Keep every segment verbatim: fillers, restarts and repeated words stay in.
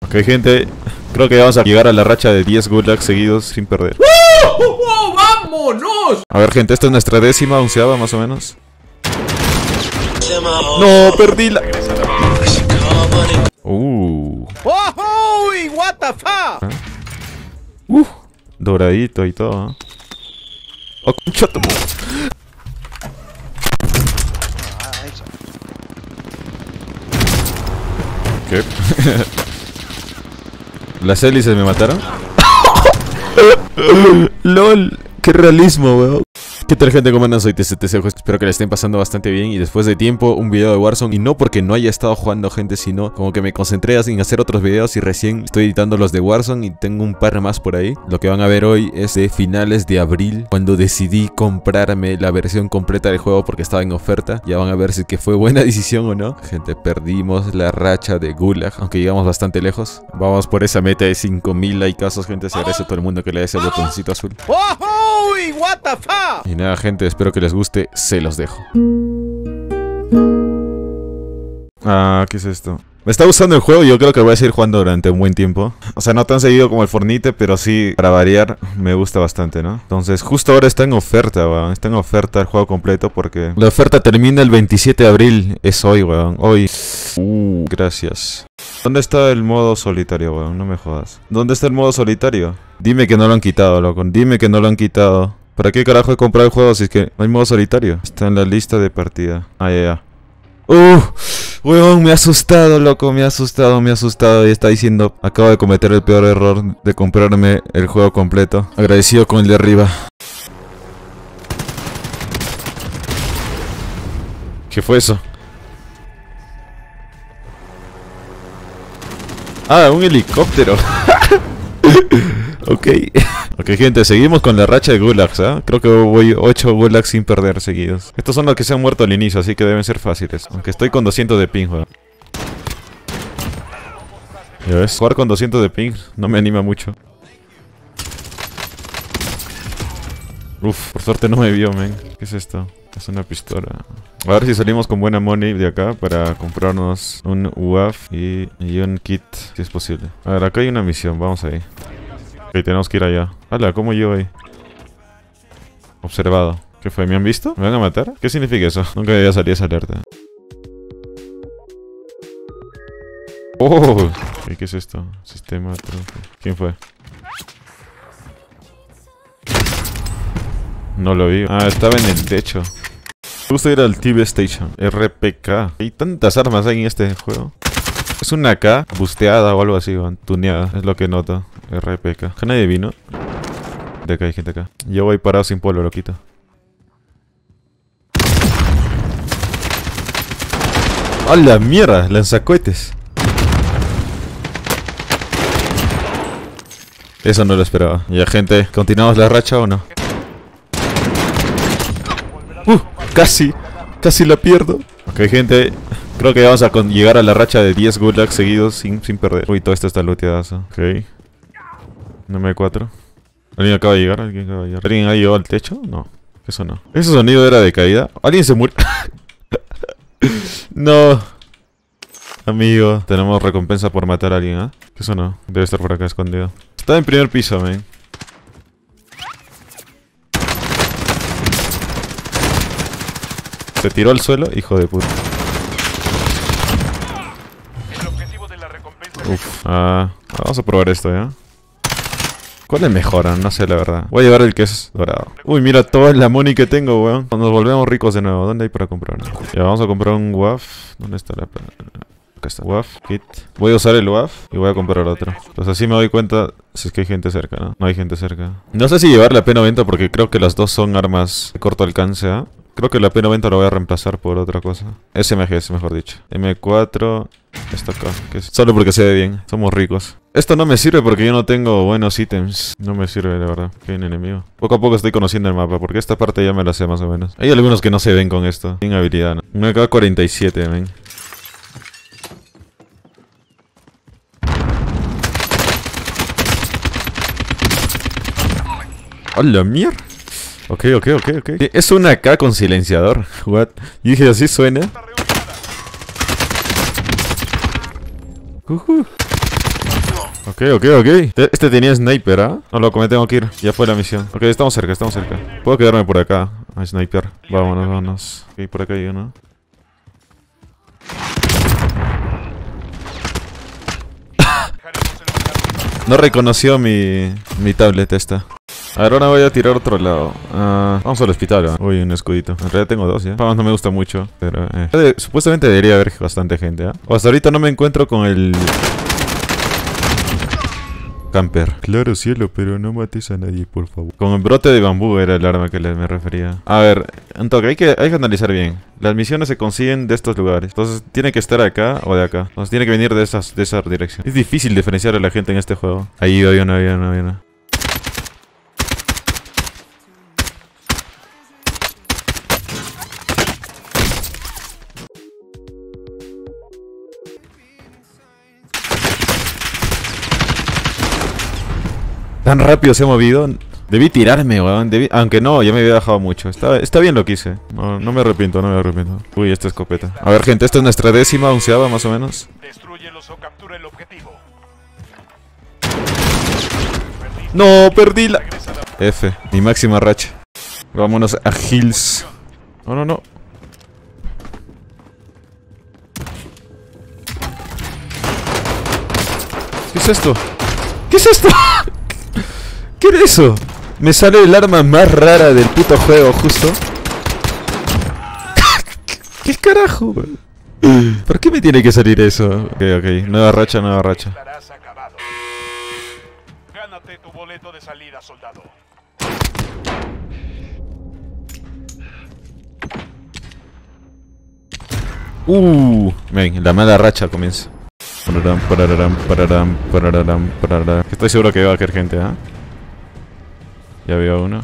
Ok, gente, creo que vamos a llegar a la racha de diez gulags seguidos sin perder. ¡Oh, oh, oh, ¡vámonos! A ver, gente, esta es nuestra décima, onceava más o menos. No, perdí la... Uh. ¡Oh, what the fuck! ¿Eh? Uh, doradito y todo, ¿eh? Oh, concha tu... ¿Qué? ¿Las hélices me mataron? LOL, qué realismo, weón. ¿Qué tal, gente? ¿Cómo andan? Soy T C T C. Espero que la estén pasando bastante bien. Y después de tiempo, un video de Warzone. Y no porque no haya estado jugando, gente, sino como que me concentré en hacer otros videos. Y recién estoy editando los de Warzone. Y tengo un par más por ahí. Lo que van a ver hoy es de finales de abril, cuando decidí comprarme la versión completa del juego porque estaba en oferta. Ya van a ver si que fue buena decisión o no. Gente, perdimos la racha de Gulag, aunque llegamos bastante lejos. Vamos por esa meta de cinco mil likeazos, gente. Se agradece a todo el mundo que le dé ese botoncito azul. ¡Oh, what the fuck! Y nada, gente, espero que les guste, se los dejo. Ah, ¿qué es esto? Me está gustando el juego y yo creo que voy a seguir jugando durante un buen tiempo. O sea, no tan seguido como el Fortnite, pero sí, para variar, me gusta bastante, ¿no? Entonces, justo ahora está en oferta, weón. Está en oferta el juego completo porque la oferta termina el veintisiete de abril. Es hoy, weón. Hoy. Uh, gracias. ¿Dónde está el modo solitario, weón? No me jodas. ¿Dónde está el modo solitario? Dime que no lo han quitado, loco. Dime que no lo han quitado. ¿Para qué carajo he comprado el juego si es que no hay modo solitario? Está en la lista de partida. Ah, ya, ya. Uh, weón, me ha asustado, loco, me ha asustado, me ha asustado. Y está diciendo, acabo de cometer el peor error de comprarme el juego completo. Agradecido con el de arriba. ¿Qué fue eso? Ah, un helicóptero. Ok. Ok, gente, seguimos con la racha de gulags, ¿eh? Creo que voy ocho gulags sin perder seguidos. Estos son los que se han muerto al inicio, así que deben ser fáciles. Aunque estoy con doscientos de ping, weón. ¿Ya ves? Jugar con doscientos de ping no me anima mucho. Uf, por suerte no me vio, men. ¿Qué es esto? Es una pistola. A ver si salimos con buena money de acá para comprarnos un U A V y, y un kit, si es posible. A ver, acá hay una misión, vamos ahí. Ok, tenemos que ir allá. Hala, ¿cómo yo ahí? Observado. ¿Qué fue? ¿Me han visto? ¿Me van a matar? ¿Qué significa eso? Nunca había salido esa alerta. ¡Oh! ¿Qué es esto? Sistema... ¿Quién fue? No lo vi. Ah, estaba en el techo. Me gusta ir al T V Station. R P K. Hay tantas armas ahí en este juego. Es una A K busteada o algo así, man. Tuneada. Es lo que noto. R P K. ¿Que nadie vino? De acá hay gente acá. Yo voy parado sin polvo, lo quito. ¡A la mierda! Lanzacohetes. Eso no lo esperaba. Ya, gente, ¿continuamos la racha o no? Uh, casi, casi la pierdo. Ok, gente, creo que vamos a llegar a la racha de diez gulags seguidos sin, sin perder. Uy, todo esto está looteadazo. Ok. Número cuatro. ¿Alguien acaba de llegar? ¿Alguien acaba de llegar? ¿Alguien ha llegado al techo? No, eso no. ¿Ese sonido era de caída? ¿Alguien se murió? No. Amigo, tenemos recompensa por matar a alguien, ¿ah? ¿eh? ¿Qué eso no? Debe estar por acá escondido. Está en primer piso, man. Se tiró al suelo, hijo de puta. Uf, ah, vamos a probar esto, ¿ya? ¿Cuáles mejoran? No sé, la verdad. Voy a llevar el que es dorado. Uy, mira toda la money que tengo, weón. Nos volvemos ricos de nuevo. ¿Dónde hay para comprar? Ya, vamos a comprar un W A V. ¿Dónde está la...? Acá está. W A V, kit. Voy a usar el W A V y voy a comprar otro. Pues así me doy cuenta si es que hay gente cerca, ¿no? No hay gente cerca. No sé si llevar la P noventa porque creo que las dos son armas de corto alcance, ¿ah? ¿eh? Creo que la P noventa la voy a reemplazar por otra cosa. S M G, mejor dicho. M cuatro. Esta acá. Que es solo porque se ve bien. Somos ricos. Esto no me sirve porque yo no tengo buenos ítems. No me sirve, la verdad. Que hay un enemigo. Poco a poco estoy conociendo el mapa. Porque esta parte ya me la sé más o menos. Hay algunos que no se ven con esto. Sin habilidad, ¿no? Un A K cuarenta y siete, ven. ¡A la mierda! Ok, ok, ok, ok. Es una A K con silenciador. What? Y dije, así suena. Uh -huh. Ok, ok, ok. Este tenía sniper, ¿ah? No, loco, me tengo que ir. Ya fue la misión. Ok, estamos cerca, estamos cerca. Puedo quedarme por acá a sniper. Vámonos, vámonos. Ok, por acá hay uno. No reconoció mi, mi tablet esta. A ver, ahora voy a tirar a otro lado. Uh, vamos al hospital, ¿eh? Uy, un escudito. En realidad tengo dos, ¿ya? Vamos, no me gusta mucho, pero... Eh. Supuestamente debería haber bastante gente, ¿eh? O hasta ahorita no me encuentro con el... camper. Claro, cielo, pero no mates a nadie, por favor. Con el brote de bambú era el arma que me refería. A ver, un toque, hay que, hay que analizar bien. Las misiones se consiguen de estos lugares. Entonces, tiene que estar acá o de acá. Entonces, tiene que venir de, esas, de esa dirección. Es difícil diferenciar a la gente en este juego. Ahí hay una, hay una, hay una. Tan rápido se ha movido. Debí tirarme, weón. Debí... Aunque no, ya me había dejado mucho. Está, está bien lo que hice. No, no me arrepiento, no me arrepiento. Uy, esta escopeta. A ver, gente, esta es nuestra décima, onceava más o menos. Destrúyelos o captura el objetivo. No, perdí la... F, mi máxima racha. Vámonos a Hills. No, no, no. ¿Qué es esto? ¿Qué es esto? ¿Qué era eso? Me sale el arma más rara del puto juego, justo. ¿Qué carajo, güey? ¿Por qué me tiene que salir eso? Ok, ok. Nueva racha, nueva racha. Gánate tu boleto de salida, soldado. Uh, ven, la mala racha comienza. Pararam, pararam, pararam, pararam, pararam. Estoy seguro que va a caer gente, ¿ah? ¿eh? Ya veo uno.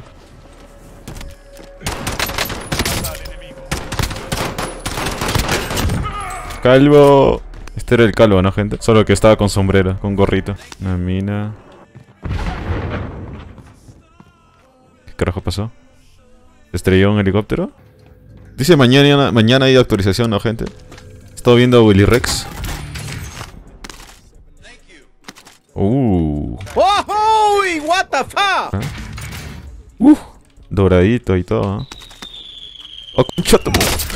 Calvo. Este era el calvo, ¿no, gente? Solo que estaba con sombrero, con gorrito. Una mina. ¿Qué carajo pasó? ¿Se estrelló un helicóptero? Dice mañana, mañana hay actualización, ¿no, gente? Estoy viendo a Willy Rex. Uh. ¡Oh, what the fuck! ¿Ah? Uh, doradito y todo, ¿eh? Oh, concha tu...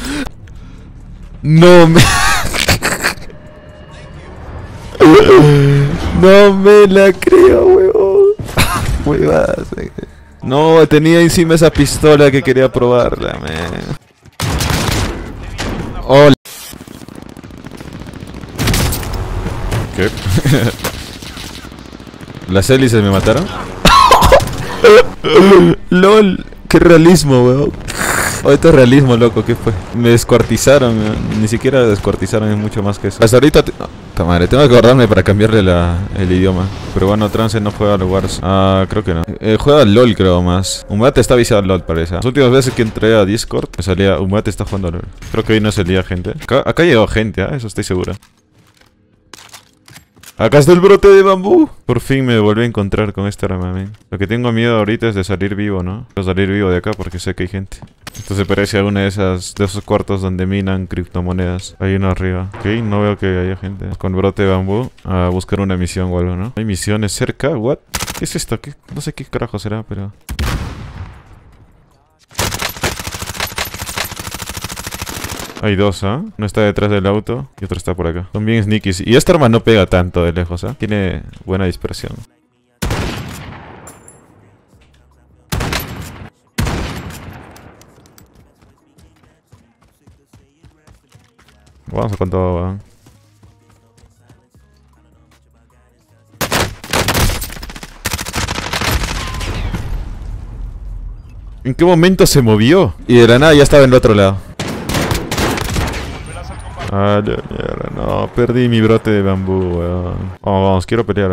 No me... No me la creo, weón. Huevas, wey. No, tenía encima esa pistola que quería probarla, man. Oh, ¿qué? ¿Las hélices me mataron? LOL, qué realismo, weón. Oh, esto es realismo, loco, ¿qué fue? Me descuartizaron, weón. Ni siquiera descuartizaron, es mucho más que eso. Hasta ahorita... No, ta madre, tengo que acordarme para cambiarle la, el idioma. Pero bueno, Trance no juega a los Wars. Ah, creo que no. Eh, juega al LOL, creo, más. Umate está viciado al LOL, parece. Las últimas veces que entré a Discord, me salía Umate está jugando al LOL. Creo que hoy no salía gente. Acá, acá llegó gente, ¿eh? Eso estoy seguro. Acá está el brote de bambú. Por fin me volví a encontrar con esta arma, man. Lo que tengo miedo ahorita es de salir vivo, ¿no? De salir vivo de acá porque sé que hay gente. Esto se parece a una de esas de esos cuartos donde minan criptomonedas. Hay uno arriba. Ok, no veo que haya gente. Con brote de bambú a buscar una misión o algo, ¿no? ¿Hay misiones cerca? ¿What? ¿Qué es esto? ¿Qué? No sé qué carajo será, pero... Hay dos, ¿ah? ¿eh? Uno está detrás del auto y otro está por acá. Son bien sneakies. Y esta arma no pega tanto de lejos, ¿ah? ¿eh? Tiene buena dispersión. Vamos con todo, ¿eh? ¿En qué momento se movió? Y de la nada ya estaba en el otro lado. Ah, la mierda, no, perdí mi brote de bambú, weón. Vamos, vamos, quiero pelear.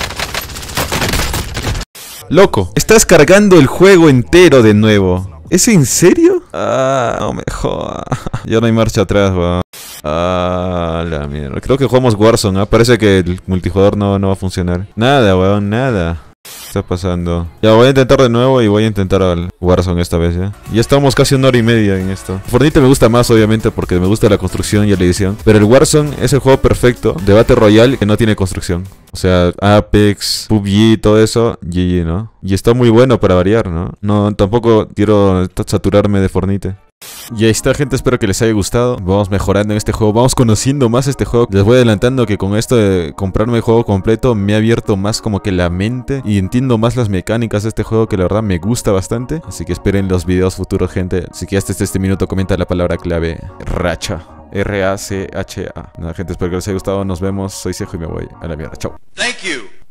Loco, estás cargando el juego entero de nuevo. ¿Es en serio? Ah, no me jodas. Ya no hay marcha atrás, weón. Ah, la mierda. Creo que jugamos Warzone, ¿eh? Parece que el multijugador no, no va a funcionar. Nada, weón, nada. está pasando? Ya voy a intentar de nuevo y voy a intentar al Warzone esta vez, ¿ya? Ya estamos casi una hora y media en esto. Fortnite me gusta más, obviamente, porque me gusta la construcción y la edición. Pero el Warzone es el juego perfecto de Battle Royale que no tiene construcción. O sea, Apex, P U B G, todo eso, G G, ¿no? Y está muy bueno para variar, ¿no? No, tampoco quiero saturarme de Fortnite. Y ahí está, gente, espero que les haya gustado. Vamos mejorando en este juego, vamos conociendo más este juego. Les voy adelantando que con esto de comprarme el juego completo me ha abierto más como que la mente y entiendo más las mecánicas de este juego, que la verdad me gusta bastante. Así que esperen los videos futuros, gente. Si que hasta este minuto comenta la palabra clave Racha, R A C H A. Nada, gente, espero que les haya gustado. Nos vemos, soy Cejo y me voy a la mierda. Chao. Thank you.